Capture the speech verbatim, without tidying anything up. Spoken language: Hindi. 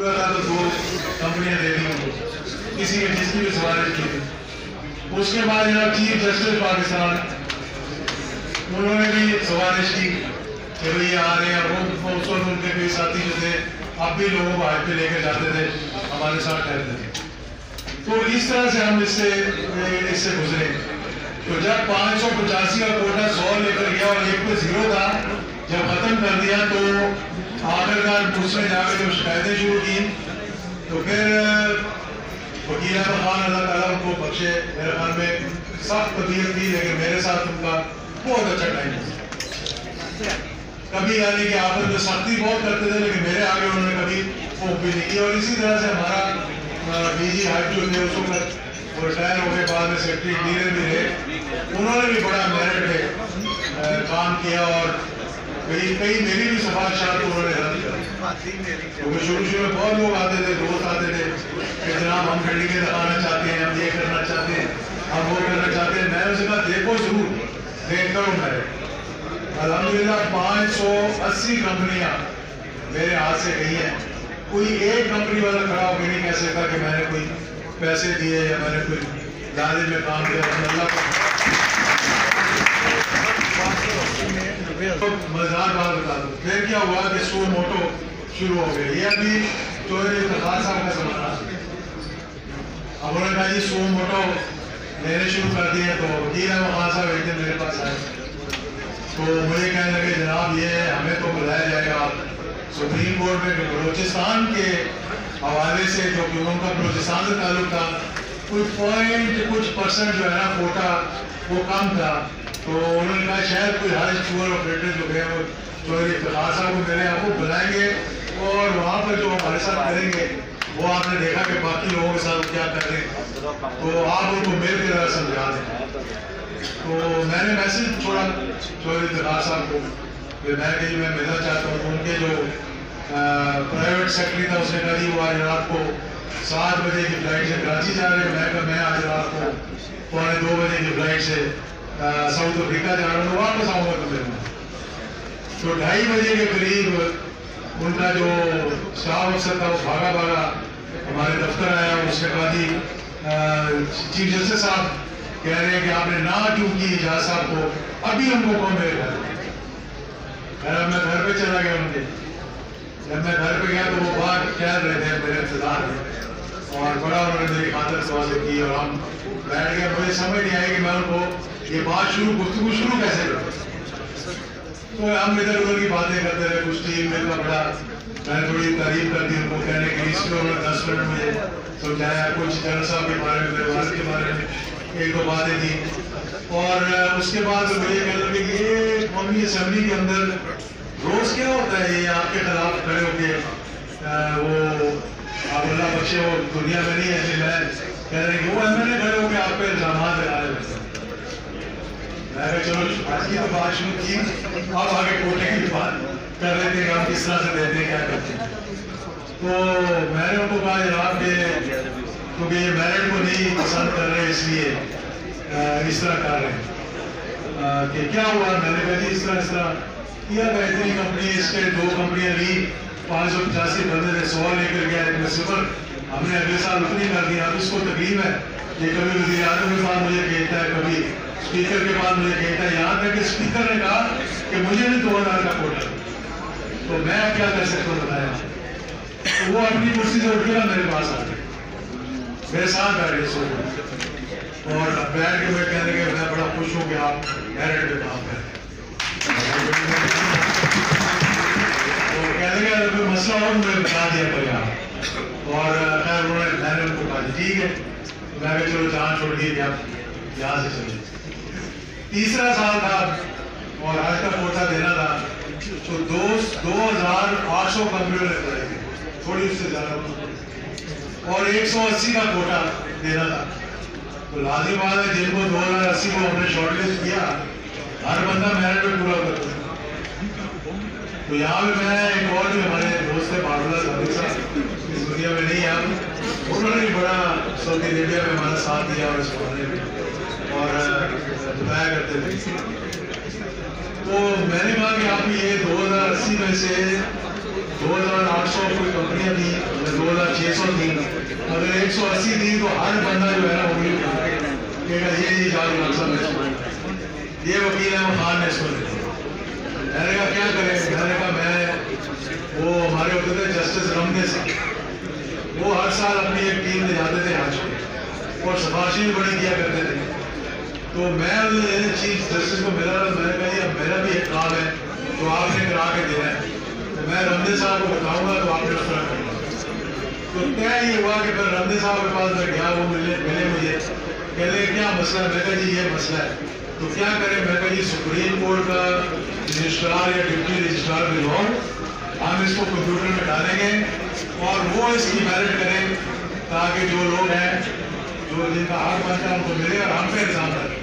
पूरा था तो दो कंपनियां दे दी उनको, किसी के जिसकी भी सिफारिश की थी। उसके बाद जनाब चीफ जस्टिस पाकिस्तान, उन्होंने भी सिफारिश की कि भाई आ रहे हैं, वो उस वक्त उनके कोई साथी जो थे अब भी लोगों को हाथ पे लेकर जाते थे, हमारे साथ ठहरते थे। तो इस तरह से हम इससे इससे गुजरे। तो जब पाँच सौ पचासी का कोटा सौ लेकर गया और एक तो जीरो था, जब खत्म कर दिया तो आखिरकार उसने जाकर जब शिकायतें शुरू की तो फिर वकील अहमद खान अल्लाह ताला उनको बख्शे, मेरे ख्याल में सख्त तबीयत थी लेकिन मेरे साथ उनका बहुत अच्छा टाइम था। कभी यानी कि आखिर में सख्ती बहुत करते थे लेकिन मेरे आगे उन्होंने कभी वो भी नहीं किया। और इसी तरह से हमारा डीजी हाइट जो थे उस वक्त वो रिटायर हो गए, बाद में सेक्रेटरी इंटीरियर भी रहे, उन्होंने भी बड़ा मेरिट पे काम किया और कई कई मेरी भी सिफारिशात उन्होंने रद्द कर। क्योंकि शुरू शुरू में बहुत लोग आते थे, दोस्त आते थे कि जनाब हम बिल्डिंगें दिखाना चाहते हैं, हम ये करना चाहते हैं, हम वो करना चाहते हैं। मैं उनसे कहा देखो जरूर देख करो। मैं अल्हम्दुलिल्लाह पाँच सौ अस्सी कंपनियां मेरे हाथ से गई हैं। कोई एक कंपनी वाला खड़ा होकर नहीं कह सकता कि मैंने कोई पैसे दिए या मैंने कोई दादे में काम किया। मजेदार बात बता दो, फिर क्या हुआ कि सो मोटो शुरू हो गए। ये अभी चौधरी इफ्तिखार साहब का जमाना। अब उन्होंने कहा जी सो मोटो लेने शुरू कर दिए। तो वकील अहमद खान साहब एक दिन मेरे पास आए तो मुझे कहने लगे जनाब ये हमें तो बुलाया जाएगा सुप्रीम कोर्ट में बलूचिस्तान के हवाले से, जो कि उनका बलूचिस्तान से ताल्लुक था, कुछ पॉइंट कुछ परसेंट जो है ना कोटा वो कम था। तो उन्होंने कहा शायद कोई हाई टूर ऑपरेटर जो गए वो चौधरी इफ्तिखार साहब को मेरे आपको बुलाएंगे और वहाँ पर जो हमारे साथ करेंगे वो आपने देखा कि बाकी लोगों के साथ क्या कर रहे हैं, तो आप उनको मिल के जरा समझा दें। तो मैंने मैसेज छोड़ा चौधरी इफ्तिखार साहब को कि मैं कहीं मैं मिलना चाहता हूँ। उनके जो प्राइवेट सेक्रेटरी था उसने कहा जी वो आज रात को सात बजे की फ्लाइट से कराची जा रहे हैं। मैं कहा मैं आज रात को पौने दो बजे की फ्लाइट से साउथ अफ्रीका जा रहा हूँ, वापस आऊँगा तो फिर। तो ढाई बजे के करीब उनका जो स्टाफ अफसर था वो भागा भागा हमारे दफ्तर आया और उसने कहा जी चीफ जस्टिस साहब कह रहे हैं कि आपने ना क्यों की इजाज साहब को, अभी हमको कौन मेरे घर। मैं घर पे चला गया उनके। जब मैं घर पे गया तो वो बाहर टहल रहे थे मेरे इंतजार में और बड़ा उन्होंने मेरी खातिर सवाल की और हम बैठ गए। मुझे समझ नहीं आई कि मैं उनको ये बात शुरू गुफ्तगू शुरू कैसे करूँ। तो हम इधर उधर की बातें करते रहे। कुछ टीम में बड़ा मैंने थोड़ी तारीफ कर दी उनको, कहने की इसलिए उन्होंने दस मिनट मुझे समझाया, कुछ जनरल साहब के बारे में, मेरे वालिद के बारे में एक दो बातें थी। और उसके बाद मुझे कहने लगे कि ये कौमी असम्बली के अंदर रोज क्या होता है, ये आपके खिलाफ खड़े होके वो आप अल्लाह बख्शे वो दुनिया में नहीं है। मैं कह रहे कि वो एम एल ए खड़े होके आप पे इल्जाम लगा रहे। मैंने चलो आज की तो बात शुरू की, अब आगे कोटे की बात कर रहे थे कि हम किस तरह से देते हैं क्या करते हैं। तो मैंने उनको कहा जनाब के क्योंकि ये मेरिट को नहीं पसंद कर रहे इसलिए इस तरह कर रहे हैं कि क्या हुआ। मैंने कहा जी इस तरह इस तरह किया था, इतनी कंपनी इसके दो कंपनियां ली, पाँच सौ पचासी बंदे थे, सौ लेकर गया एक में सिफर, हमने अगले साल उतनी कर दिया। अब इसको तकलीफ है कि कभी वज़ीर आज़म के पास मुझे कहता है, कभी स्पीकर के पास मुझे कहता है, यहाँ तक कि स्पीकर ने कहा कि मुझे भी दो हज़ार का कोटा, तो मैं क्या कर सकता हूँ बताया। तो वो अपनी कुर्सी से उठ के मेरे पास आ गए, मेरे साथ बैठ गए सो और बैठ के मैं कहने लगे मैं बड़ा खुश हूँ कि आप मेरिट पे काम करें। तो कहने का कोई मसला हो मुझे बता दिया पड़ेगा। और खैर उन्होंने मैंने उनको कहा ठीक है, मैं भी चलो जान छोड़ दी कि आप यहाँ से चले। तीसरा साल था और आज का कोटा देना था, तो दो दो हजार आठ सौ कंप्यूटर लग रहे थे, थोड़ी उससे ज्यादा, और एक सौ अस्सी का कोटा देना था। तो लाजिम बात है जिनको दो हजार अस्सी को हमने शॉर्टलिस्ट किया, हर बंदा मेरिट में पूरा करता है। तो यहाँ पे मैं एक और भी हमारे दोस्त है बाबुला साहब, इस दुनिया में नहीं है, उन्होंने भी बड़ा सऊदी अरेबिया में हमारा साथ दिया और इस मामले में और बताया करते थे। तो मैंने कहा कि आप ये दो हजार अस्सी में से दो हजार आठ सौ कोई कंपनियां थी, दो छः सौ थी, अगर एक सौ अस्सी थी तो हर बंदा जो है ना वो कहेगा ये ये जाल नक्सल है, ये वकील है खान ने इसको मैंने कहा क्या करें। मैंने कहा मैं वो हमारे होते थे जस्टिस रमदे साहब, वो हर साल अपनी एक टीम ले जाते थे हज पे और सिफारिशें भी बड़ी किया करते थे। तो मैं चीफ जस्टिस को मिला, मैंने कहा ये मेरा भी एक काम है तो आपने करा के देना है, तो मैं रमदे साहब को बताऊंगा तो आपने मसला करना। तो तय ये हुआ कि फिर रमदे साहब के पास मैं गया, वो मिले मिले मुझे, कहले क्या मसला है। मैं कहा जी ये मसला है, तो क्या करें। मैं कहा जी सुप्रीम कोर्ट का रजिस्ट्रार या डिप्टी रजिस्ट्रार बिलवाओ, हम इसको कंप्यूटर में डालेंगे और वो इसकी मेरिट करें ताकि जो लोग हैं जो जिनका हक बनता है उनको मिले और हम पे इल्जाम करें।